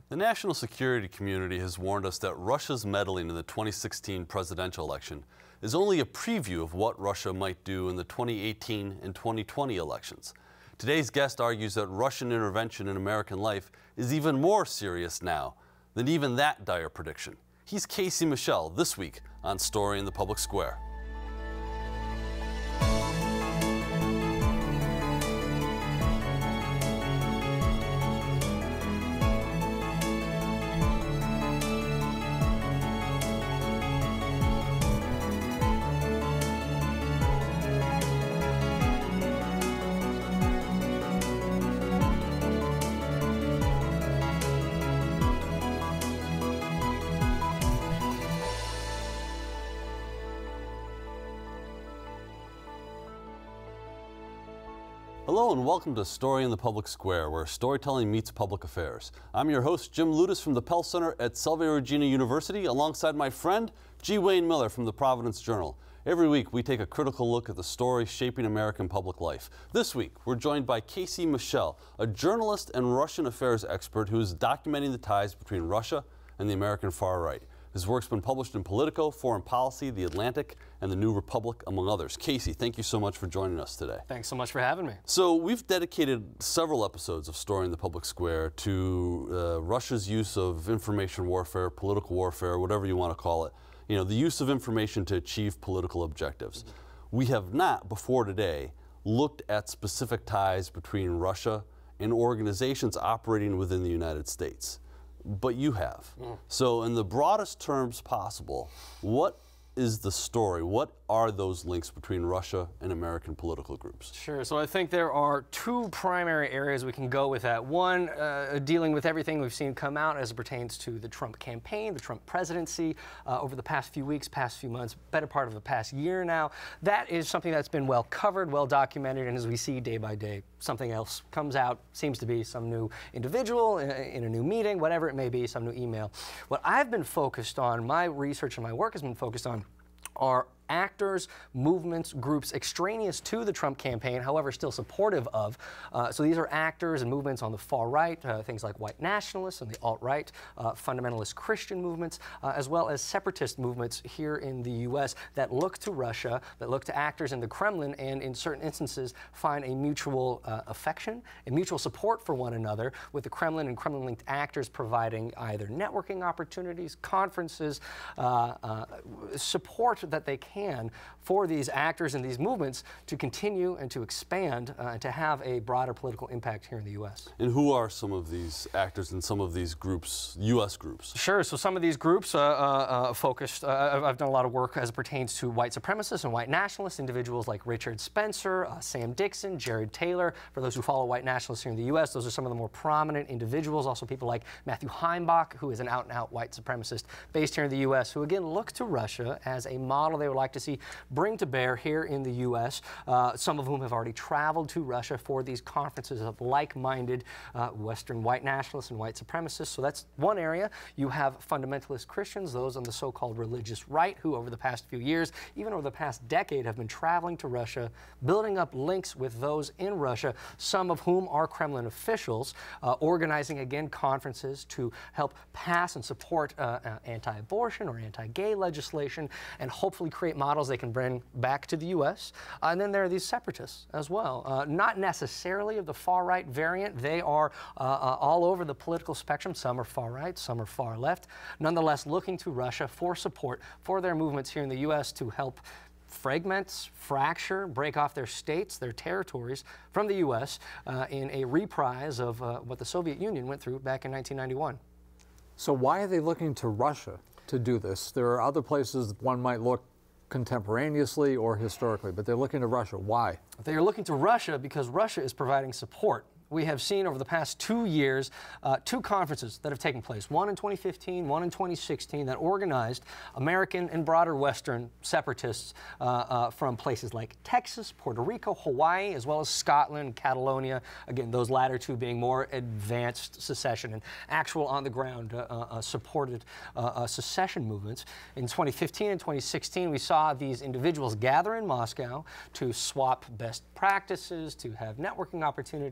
The national security community has warned us that Russia's meddling in the 2016 presidential election is only a preview of what Russia might do in the 2018 and 2020 elections. Today's guest argues that Russian intervention in American life is even more serious now than even that dire prediction. He's Michel this week on Story in the Public Square. Hello and welcome to Story in the Public Square, where storytelling meets public affairs. I'm your host, Jim Ludis from the Pell Center at Salve Regina University, alongside my friend, G. Wayne Miller from the Providence Journal. Every week, we take a critical look at the stories shaping American public life. This week, we're joined by Michel, a journalist and Russian affairs expert who is documenting the ties between Russia and the American far right. His work's been published in Politico, Foreign Policy, The Atlantic, and The New Republic, among others. Casey, thank you so much for joining us today. Thanks so much for having me. So we've dedicated several episodes of Story in the Public Square to Russia's use of information warfare, political warfare, whatever you want to call it. You know, the use of information to achieve political objectives. We have not, before today, looked at specific ties between Russia and organizations operating within the United States. But you have. So in the broadest terms possible, what is the story? What are those links between Russia and American political groups? Sure. So I think there are two primary areas we can go with that. One, dealing with everything we've seen come out as it pertains to the Trump campaign, the Trump presidency, over the past few weeks, past few months, better part of the past year now. That is something that's been well covered, well documented, and as we see day by day, something else comes out, seems to be some new individual in a new meeting, whatever it may be, some new email. What I've been focused on, my research and my work has been focused on, are actors, movements, groups extraneous to the Trump campaign, however still supportive of. So these are actors and movements on the far right, things like white nationalists and the alt-right, fundamentalist Christian movements, as well as separatist movements here in the U.S. that look to Russia, that look to actors in the Kremlin, and in certain instances find a mutual affection and mutual support for one another, with the Kremlin and Kremlin-linked actors providing either networking opportunities, conferences, support that they can for these actors and these movements to continue and to expand and to have a broader political impact here in the U.S. And who are some of these actors and some of these groups, U.S. groups? Sure. So some of these groups focused, I've done a lot of work as it pertains to white supremacists and white nationalists, individuals like Richard Spencer, Sam Dixon, Jared Taylor. For those who follow white nationalists here in the U.S., those are some of the more prominent individuals. Also people like Matthew Heimbach, who is an out-and-out white supremacist based here in the U.S., who again look to Russia as a model they would like to see bring to bear here in the U.S., some of whom have already traveled to Russia for these conferences of like-minded Western white nationalists and white supremacists. So that's one area. You have fundamentalist Christians, those on the so-called religious right, who over the past few years, even over the past decade, have been traveling to Russia, building up links with those in Russia, some of whom are Kremlin officials, organizing, again, conferences to help pass and support anti-abortion or anti-gay legislation, and hopefully create models they can bring back to the U.S. And then there are these separatists as well. Not necessarily of the far-right variant. They are all over the political spectrum. Some are far-right, some are far-left. Nonetheless, looking to Russia for support for their movements here in the U.S. to help fragment, fracture, break off their states, their territories from the U.S. In a reprise of what the Soviet Union went through back in 1991. So why are they looking to Russia to do this? There are other places one might look contemporaneously or historically, but they're looking to Russia. Why? They are looking to Russia because Russia is providing support. We have seen over the past 2 years, two conferences that have taken place, one in 2015, one in 2016, that organized American and broader Western separatists from places like Texas, Puerto Rico, Hawaii, as well as Scotland, Catalonia. Again, those latter two being more advanced secession and actual on-the-ground supported secession movements. In 2015 and 2016, we saw these individuals gather in Moscow to swap best practices, to have networking opportunities,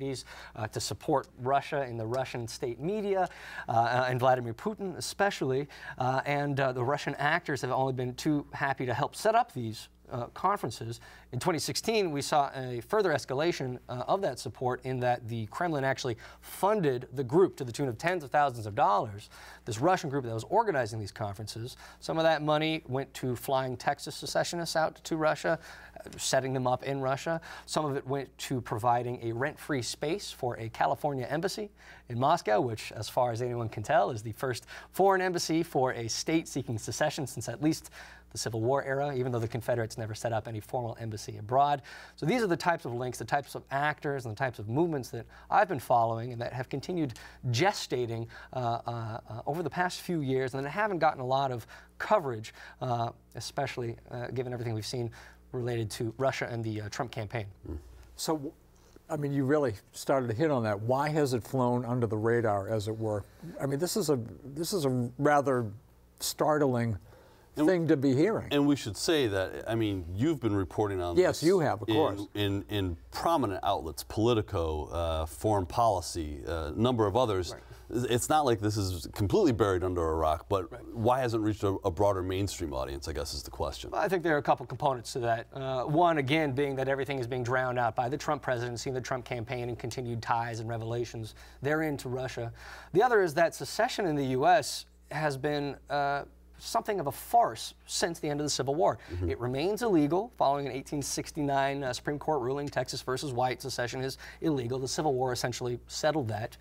to support Russia in the Russian state media, and Vladimir Putin especially, and the Russian actors have only been too happy to help set up these conferences. In 2016, we saw a further escalation of that support in that the Kremlin actually funded the group to the tune of tens of thousands of dollars, this Russian group that was organizing these conferences. Some of that money went to flying Texas secessionists out to Russia, setting them up in Russia. Some of it went to providing a rent-free space for a California embassy in Moscow, which, as far as anyone can tell, is the first foreign embassy for a state seeking secession since at least the Civil War era, even though the Confederates never set up any formal embassy abroad. So these are the types of links, the types of actors, and the types of movements that I've been following and that have continued gestating over the past few years and that haven't gotten a lot of coverage, especially given everything we've seen related to Russia and the Trump campaign. So, I mean, you really started to hit on that. Why has it flown under the radar, as it were? I mean, this is a rather startling thing to be hearing. And we should say that, I mean, you've been reporting on this. Yes, you have, of course. In prominent outlets, Politico, Foreign Policy, a number of others. Right. It's not like this is completely buried under a rock, but why hasn't it reached a broader mainstream audience, I guess, is the question. I think there are a couple components to that. One, again, being that everything is being drowned out by the Trump presidency and the Trump campaign and continued ties and revelations therein to Russia. The other is that secession in the U.S. has been something of a farce since the end of the Civil War. It remains illegal following an 1869 Supreme Court ruling, Texas versus White. Secession is illegal. The Civil War essentially settled that.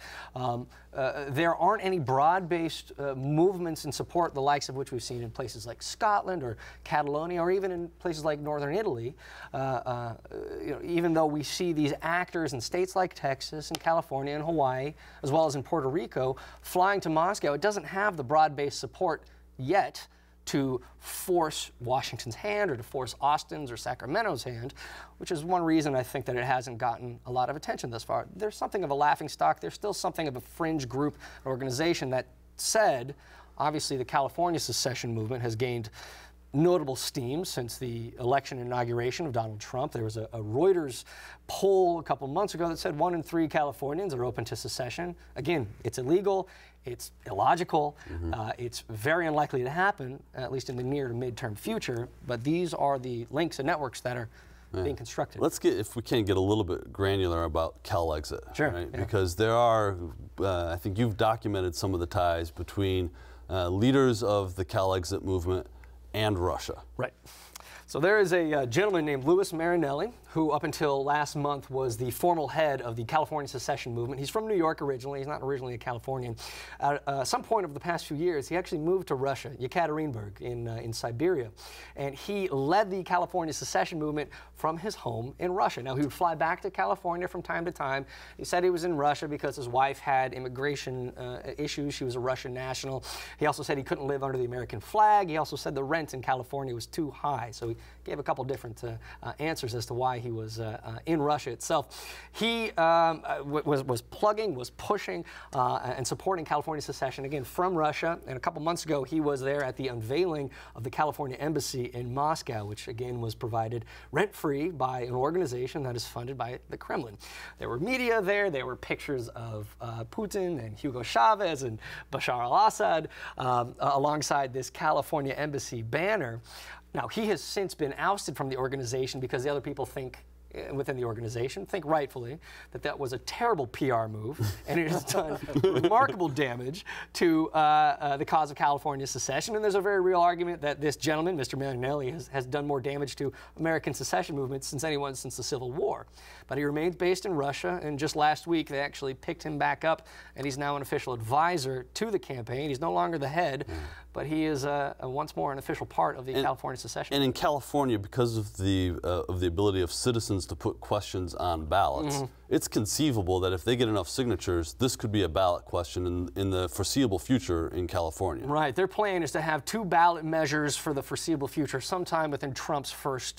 There aren't any broad-based movements in support, the likes of which we've seen in places like Scotland or Catalonia, or even in places like northern Italy. You know, even though we see these actors in states like Texas and California and Hawaii, as well as in Puerto Rico, flying to Moscow, it doesn't have the broad-based support yet to force Washington's hand or to force Austin's or Sacramento's hand, which is one reason I think that it hasn't gotten a lot of attention thus far. There's something of a laughingstock. There's still something of a fringe group, organization. That said, obviously the California secession movement has gained notable steam since the election inauguration of Donald Trump. There was a Reuters poll a couple months ago that said 1 in 3 Californians are open to secession. Again, it's illegal, it's illogical, it's very unlikely to happen, at least in the near to midterm future, but these are the links and networks that are being constructed. Let's get, if we can, get a little bit granular about CalExit. Sure. Right? Yeah. Because there are, I think you've documented some of the ties between leaders of the CalExit movement and Russia. Right. So there is a gentleman named Louis Marinelli, who up until last month was the formal head of the California secession movement. He's from New York originally. He's not originally a Californian. At some point over the past few years, he actually moved to Russia, Yekaterinburg in Siberia. And he led the California secession movement from his home in Russia. Now, he would fly back to California from time to time. He said he was in Russia because his wife had immigration issues. She was a Russian national. He also said he couldn't live under the American flag. He also said the rent in California was too high. So he gave a couple different answers as to why he was in Russia itself. He was pushing and supporting California secession, again, from Russia. And a couple months ago, he was there at the unveiling of the California embassy in Moscow, which again was provided rent-free by an organization that is funded by the Kremlin. There were media there. There were pictures of Putin and Hugo Chavez and Bashar al-Assad alongside this California embassy banner. Now, he has since been ousted from the organization because the other people within the organization think rightfully that that was a terrible PR move, and it has done remarkable damage to the cause of California secession. And there's a very real argument that this gentleman, Mr. Marinelli, has done more damage to American secession movements since the Civil War. But he remains based in Russia, and just last week they actually picked him back up, and he's now an official advisor to the campaign. He's no longer the head, but he is once more an official part of the California secession. And in California, because of the ability of citizens to put questions on ballots, it's conceivable that if they get enough signatures, this could be a ballot question in the foreseeable future in California. Right. Their plan is to have 2 ballot measures for the foreseeable future, sometime within Trump's first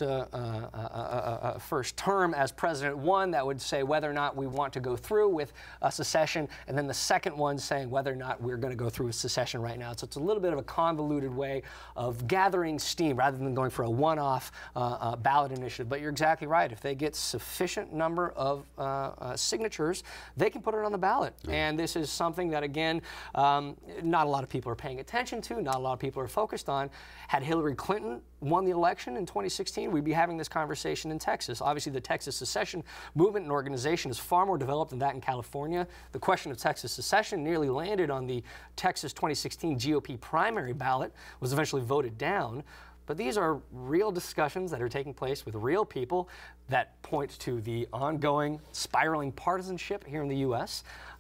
term as president. One that would say whether or not we want to go through with secession, and then the second one saying whether or not we're going to go through with secession right now. So it's a little bit of a convoluted way of gathering steam rather than going for a one-off ballot initiative. But you're exactly right. If they get sufficient number of signatures, they can put it on the ballot. And this is something that, again, not a lot of people are paying attention to, not a lot of people are focused on. Had Hillary Clinton won the election in 2016, we'd be having this conversation in Texas. Obviously, the Texas secession movement and organization is far more developed than that in California. The question of Texas secession nearly landed on the Texas 2016 GOP primary ballot, was eventually voted down. But these are real discussions that are taking place with real people that point to the ongoing spiraling partisanship here in the U.S.,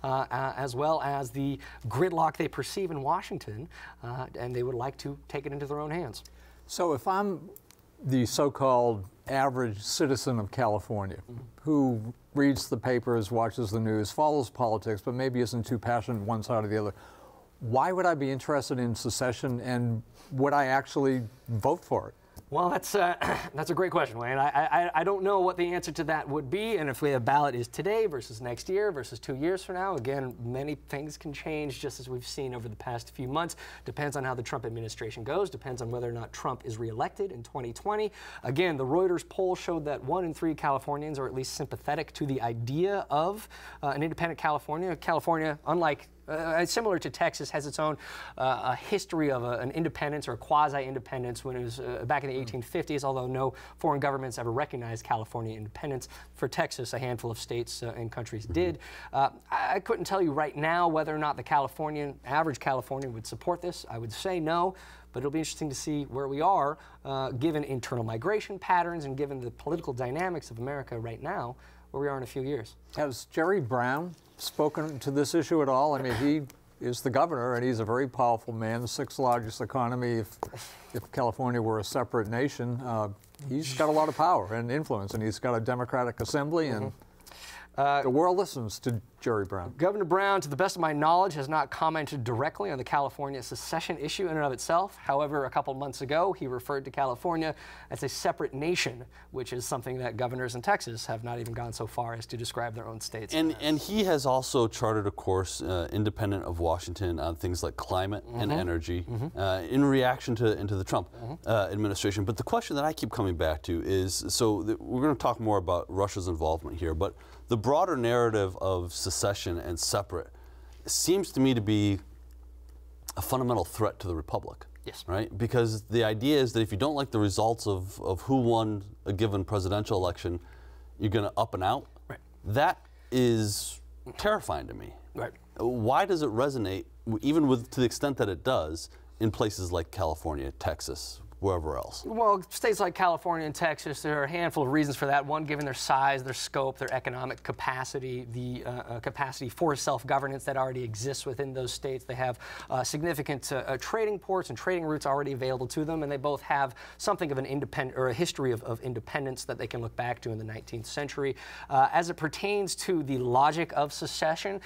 as well as the gridlock they perceive in Washington, and they would like to take it into their own hands. So if I'm the so-called average citizen of California who reads the papers, watches the news, follows politics, but maybe isn't too passionate one side or the other, why would I be interested in secession, and would I actually vote for it? Well, that's a great question, Wayne. I don't know what the answer to that would be, and if the ballot is today versus next year versus 2 years from now. Again, many things can change, just as we've seen over the past few months. Depends on how the Trump administration goes, depends on whether or not Trump is reelected in 2020. Again, the Reuters poll showed that 1 in 3 Californians are at least sympathetic to the idea of an independent California. California, unlike similar to Texas, has its own a history of an independence or a quasi-independence when it was back in the 1850s, although no foreign governments ever recognized California independence. For Texas, a handful of states and countries did. I couldn't tell you right now whether or not the average Californian would support this. I would say no, but it'll be interesting to see where we are, given internal migration patterns and given the political dynamics of America right now, where we are in a few years. Has Jerry Brown spoken to this issue at all? I mean, he is the governor, and he's a very powerful man, the 6th largest economy. If California were a separate nation, he's got a lot of power and influence, and he's got a Democratic assembly, and the world listens to Jerry Brown. Governor Brown, to the best of my knowledge, has not commented directly on the California secession issue in and of itself. However, a couple months ago, he referred to California as a separate nation, which is something that governors in Texas have not even gone so far as to describe their own states. And he has also charted a course independent of Washington on things like climate and energy in reaction to the Trump administration. But the question that I keep coming back to is, we're going to talk more about Russia's involvement here, but the broader narrative of secession and separate seems to me to be a fundamental threat to the republic. Yes. Right? Because the idea is that if you don't like the results of who won a given presidential election, you're going to up and out. Right. That is terrifying to me. Right. Why does it resonate, even to the extent that it does, in places like California, Texas, wherever else? Well, states like California and Texas, there are a handful of reasons for that. One, given their size, their scope, their economic capacity, the capacity for self-governance that already exists within those states. They have significant trading ports and trading routes already available to them, and they both have something of an independent or a history of independence that they can look back to in the 19th century. As it pertains to the logic of secession,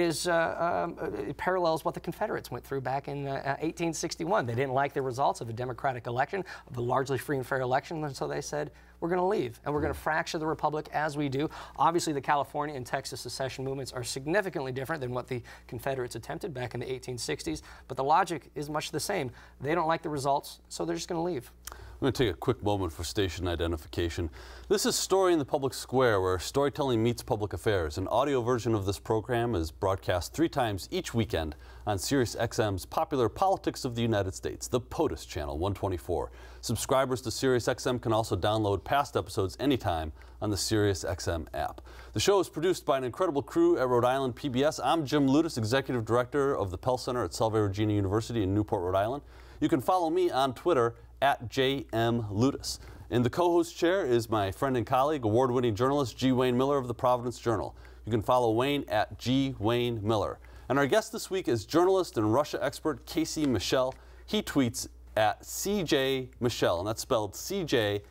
it parallels what the Confederates went through back in 1861. They didn't like the results of a democratic election, of the largely free and fair election, and so they said, we're going to leave, and we're going to fracture the republic as we do. Obviously, the California and Texas secession movements are significantly different than what the Confederates attempted back in the 1860s, but the logic is much the same. They don't like the results, so they're just going to leave. I'm going to take a quick moment for station identification. This is Story in the Public Square, where storytelling meets public affairs. An audio version of this program is broadcast 3 times each weekend on Sirius XM's popular Politics of the United States, the POTUS channel 124. Subscribers to Sirius XM can also download past episodes anytime on the Sirius XM app. The show is produced by an incredible crew at Rhode Island PBS. I'm Jim Ludis, Executive Director of the Pell Center at Salve Regina University in Newport, Rhode Island. You can follow me on Twitter at JMLudis. In the co-host chair is my friend and colleague, award-winning journalist G. Wayne Miller of the Providence Journal. You can follow Wayne at G. Wayne Miller. And our guest this week is journalist and Russia expert Casey Michel. He tweets at CJ Michel, and that's spelled CJMICHEL.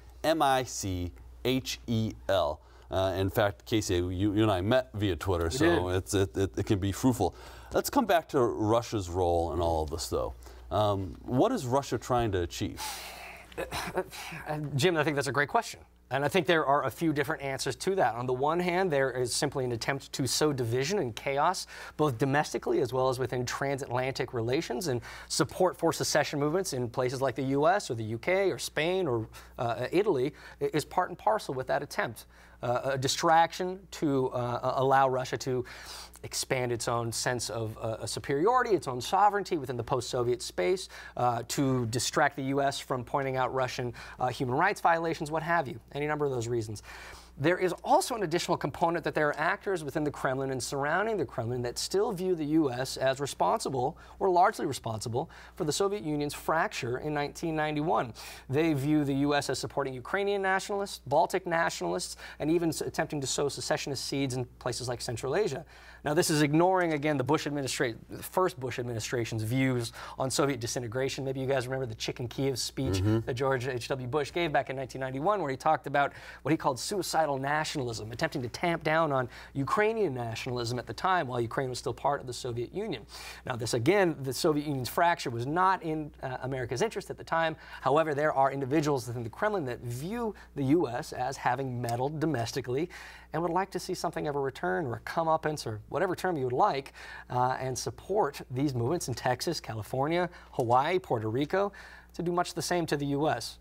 In fact, Casey, you and I met via Twitter, so it can be fruitful. Let's come back to Russia's role in all of this, though. What is Russia trying to achieve? Jim, I think that's a great question. And I think there are a few different answers to that. On the one hand, there is simply an attempt to sow division and chaos, both domestically as well as within transatlantic relations, and support for secession movements in places like the U.S. or the U.K. or Spain or Italy is part and parcel with that attempt. a distraction to allow Russia to expand its own sense of superiority, its own sovereignty within the post-Soviet space, to distract the U.S. from pointing out Russian human rights violations, what have you, any number of those reasons. There is also an additional component that there are actors within the Kremlin and surrounding the Kremlin that still view the U.S. as responsible, or largely responsible, for the Soviet Union's fracture in 1991. They view the U.S. as supporting Ukrainian nationalists, Baltic nationalists, and even attempting to sow secessionist seeds in places like Central Asia. Now, this is ignoring, again, the first Bush administration's views on Soviet disintegration. Maybe you guys remember the Chicken Kiev speech that George H.W. Bush gave back in 1991, where he talked about what he called suicidal nationalism, attempting to tamp down on Ukrainian nationalism at the time while Ukraine was still part of the Soviet Union. Now, this, again, the Soviet Union's fracture was not in America's interest at the time. However, there are individuals within the Kremlin that view the U.S. as having meddled domestically and would like to see something of a return or a comeuppance or whatever term you would like, and support these movements in Texas, California, Hawaii, Puerto Rico, to do much the same to the U.S.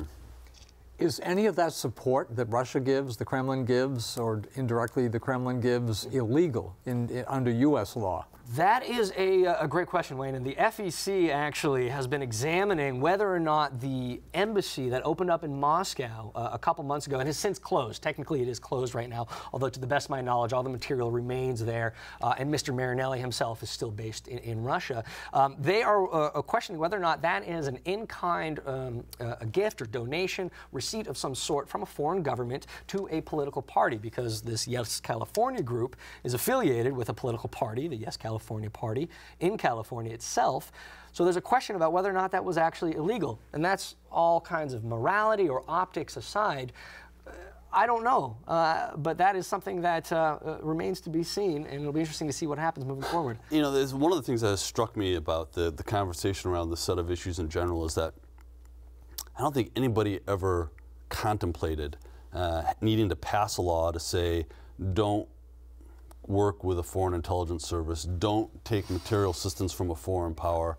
Is any of that support that Russia gives, the Kremlin gives, or indirectly the Kremlin gives, illegal under U.S. law? That is a great question, Wayne, and the FEC actually has been examining whether or not the embassy that opened up in Moscow a couple months ago, and has since closed, technically it is closed right now, although to the best of my knowledge all the material remains there, and Mr. Marinelli himself is still based in Russia. They are questioning whether or not that is an in-kind a gift or donation, receipt of some sort from a foreign government to a political party, because this Yes California group is affiliated with a political party, the Yes California Party, in California itself. So there's a question about whether or not that was actually illegal. And that's all kinds of morality or optics aside. I don't know, but that is something that remains to be seen, and it'll be interesting to see what happens moving forward. You know, there's one of the things that has struck me about the conversation around this set of issues in general is that I don't think anybody ever contemplated needing to pass a law to say, don't work with a foreign intelligence service, don't take material assistance from a foreign power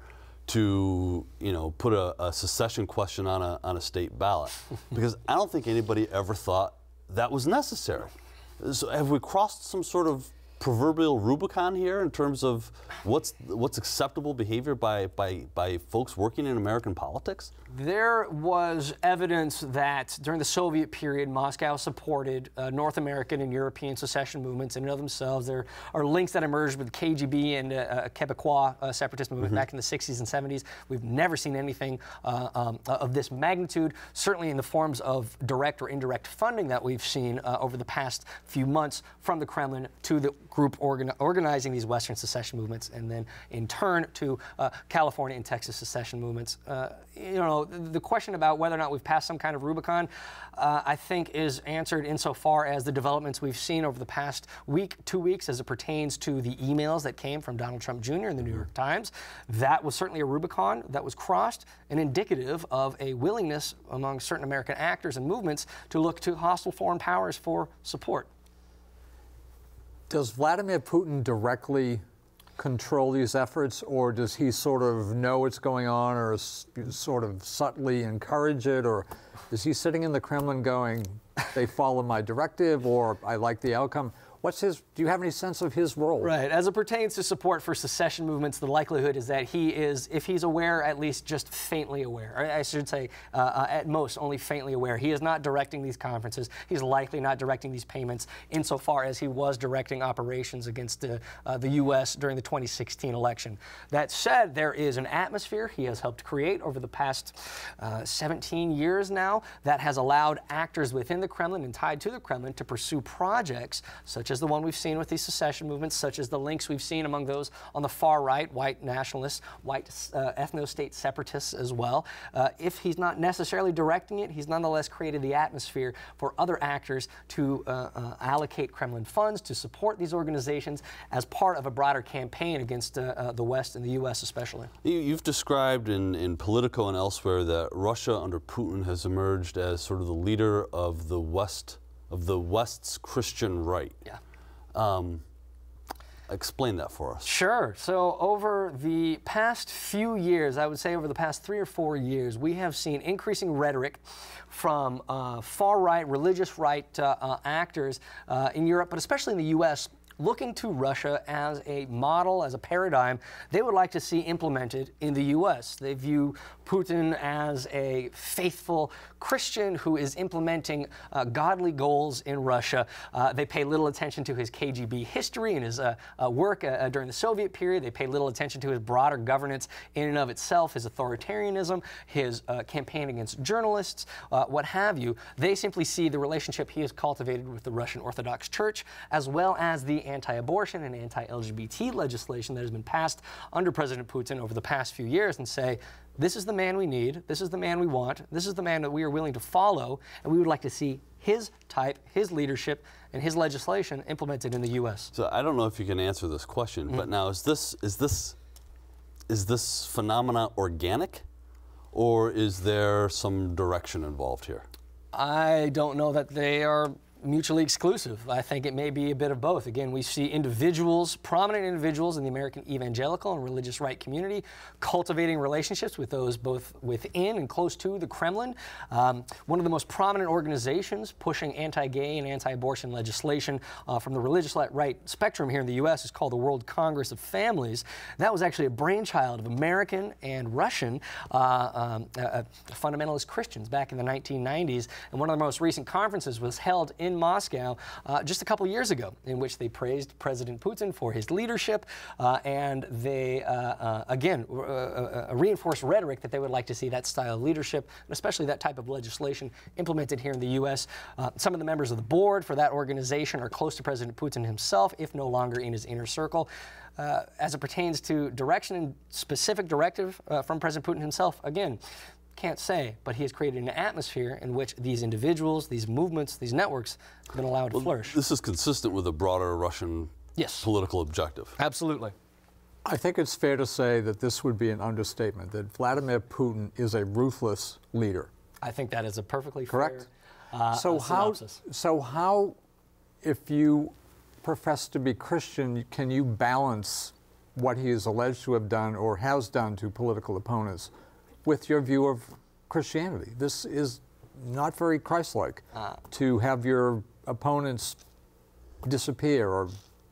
to, you know, put a secession question on a state ballot. Because I don't think anybody ever thought that was necessary. So have we crossed some sort of proverbial Rubicon here in terms of what's acceptable behavior by folks working in American politics? There was evidence that during the Soviet period, Moscow supported North American and European secession movements in and of themselves. There are links that emerged with KGB and Quebecois separatist movement back in the 60s and 70s. We've never seen anything of this magnitude, certainly in the forms of direct or indirect funding that we've seen over the past few months from the Kremlin to the group organizing these Western secession movements, and then in turn to California and Texas secession movements. You know, the question about whether or not we've passed some kind of Rubicon, I think is answered insofar as the developments we've seen over the past week, 2 weeks, as it pertains to the emails that came from Donald Trump Jr. in the New York Times. That was certainly a Rubicon that was crossed, and indicative of a willingness among certain American actors and movements to look to hostile foreign powers for support. Does Vladimir Putin directly control these efforts, or does he sort of know what's going on, or sort of subtly encourage it, or is he sitting in the Kremlin going, they follow my directive, or I like the outcome? What's his, do you have any sense of his role? Right. As it pertains to support for secession movements, the likelihood is that he is, if he's aware, at least just faintly aware. Or I should say, at most, only faintly aware. He is not directing these conferences. He's likely not directing these payments insofar as he was directing operations against the U.S. during the 2016 election. That said, there is an atmosphere he has helped create over the past 17 years now that has allowed actors within the Kremlin and tied to the Kremlin to pursue projects such as the one we've seen with these secession movements, such as the links we've seen among those on the far right, white nationalists, white ethno-state separatists as well. If he's not necessarily directing it, he's nonetheless created the atmosphere for other actors to allocate Kremlin funds to support these organizations as part of a broader campaign against the West and the U.S. especially. You've described in Politico and elsewhere that Russia under Putin has emerged as sort of the leader of the West's Christian right. Yeah. Explain that for us. Sure. So over the past few years, I would say over the past 3 or 4 years, we have seen increasing rhetoric from far-right, religious right actors in Europe, but especially in the U.S., looking to Russia as a model, as a paradigm they would like to see implemented in the U.S. They view Putin as a faithful Christian who is implementing godly goals in Russia. They pay little attention to his KGB history and his work during the Soviet period. They pay little attention to his broader governance in and of itself, his authoritarianism, his campaign against journalists, what have you. They simply see the relationship he has cultivated with the Russian Orthodox Church, as well as the anti-abortion and anti-LGBT legislation that has been passed under President Putin over the past few years, and say, this is the man we need, this is the man we want, this is the man that we are willing to follow, and we would like to see his type, his leadership, and his legislation implemented in the U.S. So I don't know if you can answer this question, but now is this phenomena organic, or is there some direction involved here? I don't know that they are mutually exclusive. I think it may be a bit of both. Again, we see individuals, prominent individuals in the American evangelical and religious right community cultivating relationships with those both within and close to the Kremlin. One of the most prominent organizations pushing anti-gay and anti-abortion legislation from the religious right spectrum here in the U.S. is called the World Congress of Families. That was actually a brainchild of American and Russian fundamentalist Christians back in the 1990s, and one of the most recent conferences was held in Moscow just a couple years ago, in which they praised President Putin for his leadership, and they, again, reinforced rhetoric that they would like to see that style of leadership, and especially that type of legislation, implemented here in the U.S. Some of the members of the board for that organization are close to President Putin himself, if no longer in his inner circle. As it pertains to direction and specific directive from President Putin himself, again, can't say, but he has created an atmosphere in which these individuals, these movements, these networks have been allowed to flourish. This is consistent with a broader Russian political objective. Absolutely. I think it's fair to say that this would be an understatement, that Vladimir Putin is a ruthless leader. I think that is a perfectly correct. Fair synopsis. So how, if you profess to be Christian, can you balance what he is alleged to have done or has done to political opponents with your view of Christianity? This is not very Christ-like, to have your opponents disappear or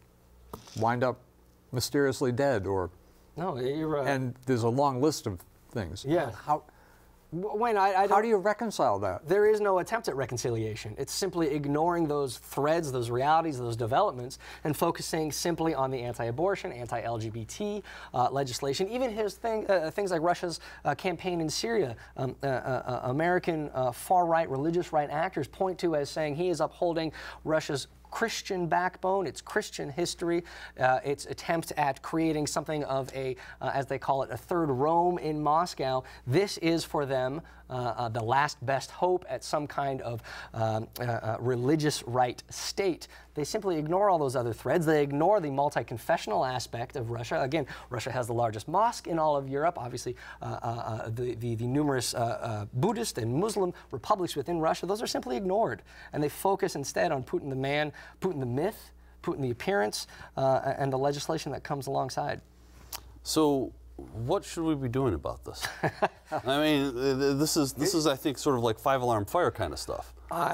wind up mysteriously dead, or no, you're right. And there's a long list of things. Yeah. Wayne, how do you reconcile that? There is no attempt at reconciliation. It's simply ignoring those threads, those realities, those developments, and focusing simply on the anti-abortion, anti-LGBT legislation, even his things like Russia's campaign in Syria. American far-right, religious right actors point to as saying he is upholding Russia's Christian backbone, its Christian history, its attempt at creating something of a, as they call it, a third Rome in Moscow. This is for them the last best hope at some kind of religious right state. They simply ignore all those other threads. They ignore the multi-confessional aspect of Russia. Again, Russia has the largest mosque in all of Europe. Obviously, the numerous Buddhist and Muslim republics within Russia, those are simply ignored. And they focus instead on Putin the man, Putin the myth, Putin the appearance, and the legislation that comes alongside. So, what should we be doing about this? I mean, this is, I think, sort of like five-alarm fire kind of stuff.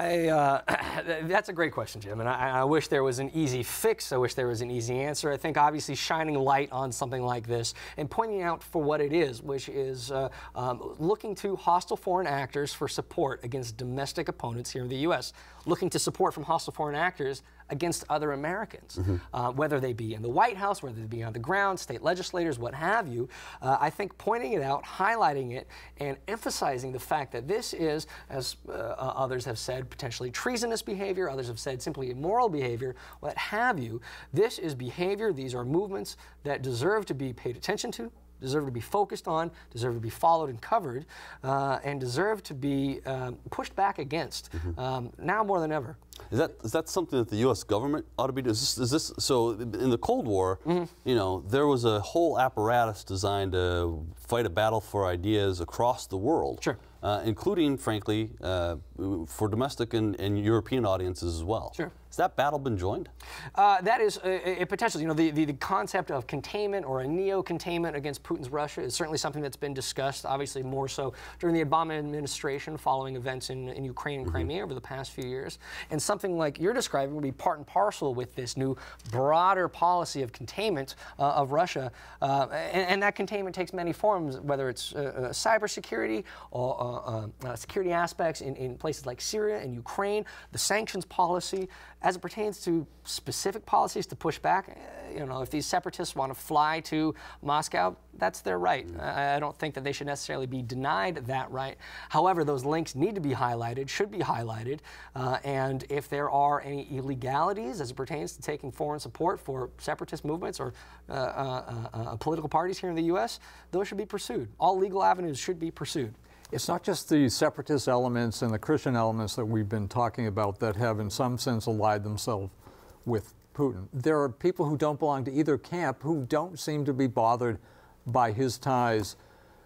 That's a great question, Jim, and I wish there was an easy fix. I wish there was an easy answer. I think obviously shining light on something like this and pointing out for what it is, which is looking to hostile foreign actors for support against domestic opponents here in the U.S., looking to support from hostile foreign actors against other Americans, whether they be in the White House, whether they be on the ground, state legislators, what have you. I think pointing it out, highlighting it, and emphasizing the fact that this is, as others have said, potentially treasonous behavior, others have said simply immoral behavior, what have you. This is behavior, these are movements that deserve to be paid attention to, deserve to be focused on, deserve to be followed and covered, and deserve to be pushed back against, now more than ever. Is that something that the U.S. government ought to be doing? Is this so? In the Cold War, you know, there was a whole apparatus designed to fight a battle for ideas across the world. Sure. including, frankly, for domestic and European audiences as well. Sure. Has that battle been joined? That is a potential. You know, the concept of containment or a neo-containment against Putin's Russia is certainly something that's been discussed, obviously more so during the Obama administration following events in Ukraine and Crimea over the past few years. And something like you're describing would be part and parcel with this new broader policy of containment of Russia. And that containment takes many forms, whether it's cybersecurity or security aspects in places like Syria and Ukraine, the sanctions policy. As it pertains to specific policies to push back, you know, if these separatists want to fly to Moscow, that's their right. I don't think that they should necessarily be denied that right. However, those links need to be highlighted, should be highlighted, and if there are any illegalities as it pertains to taking foreign support for separatist movements or political parties here in the U.S., those should be pursued. All legal avenues should be pursued. It's not just the separatist elements and the Christian elements that we've been talking about that have in some sense allied themselves with Putin. There are people who don't belong to either camp who don't seem to be bothered by his ties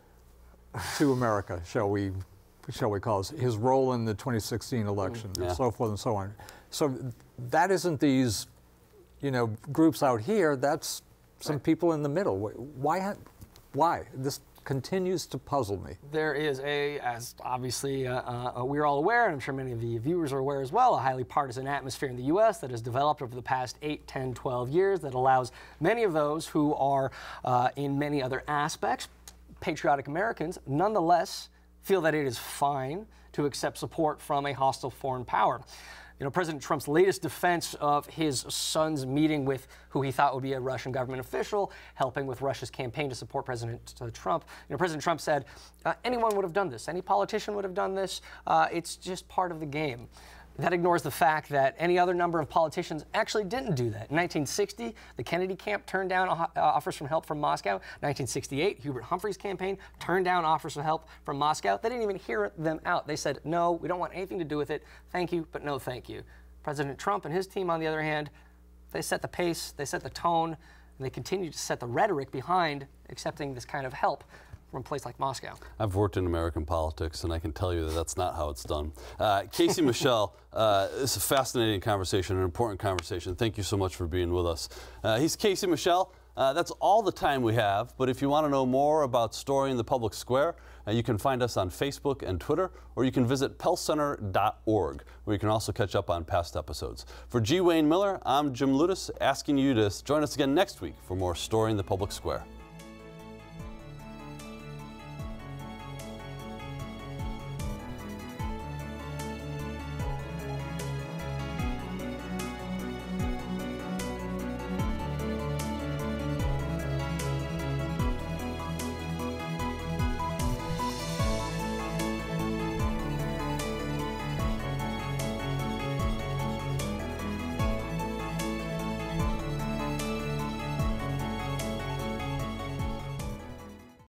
to America, shall we call it, his role in the 2016 election, and so forth and so on. So that isn't these, you know, groups out here, that's some people in the middle. Why? This continues to puzzle me. There is as obviously we're all aware, and I'm sure many of the viewers are aware as well, a highly partisan atmosphere in the U.S. that has developed over the past 8, 10, 12 years that allows many of those who are in many other aspects, patriotic Americans, nonetheless feel that it is fine to accept support from a hostile foreign power. You know, President Trump's latest defense of his son's meeting with who he thought would be a Russian government official, helping with Russia's campaign to support President Trump. You know, President Trump said, anyone would have done this. Any politician would have done this. It's just part of the game. That ignores the fact that any other number of politicians actually didn't do that. In 1960, the Kennedy camp turned down offers from help from Moscow. 1968, Hubert Humphrey's campaign turned down offers of help from Moscow. They didn't even hear them out. They said, no, we don't want anything to do with it. Thank you, but no thank you. President Trump and his team, on the other hand, they set the pace, they set the tone, and they continue to set the rhetoric behind accepting this kind of help from a place like Moscow. I've worked in American politics, and I can tell you that that's not how it's done. Casey Michel, this is a fascinating conversation, an important conversation. Thank you so much for being with us. He's Casey Michel. That's all the time we have, but if you want to know more about Story in the Public Square, you can find us on Facebook and Twitter, or you can visit pellcenter.org, where you can also catch up on past episodes. For G. Wayne Miller, I'm Jim Ludis, asking you to join us again next week for more Story in the Public Square.